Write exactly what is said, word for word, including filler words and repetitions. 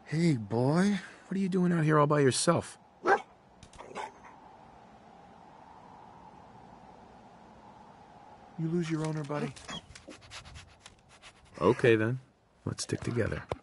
Hey, boy. What are you doing out here all by yourself? You lose your owner, buddy? Okay, then. Let's stick together.